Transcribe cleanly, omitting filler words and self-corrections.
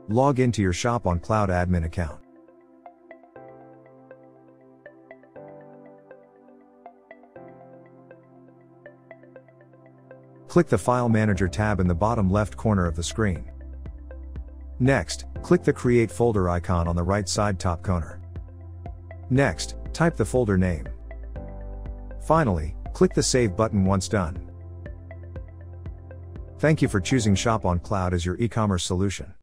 Log into your ShopOnCloud admin account. Click the File Manager tab in the bottom left corner of the screen. Next, click the Create Folder icon on the right side top corner. Next, type the folder name. Finally, click the Save button once done. Thank you for choosing ShopOnCloud as your e-commerce solution.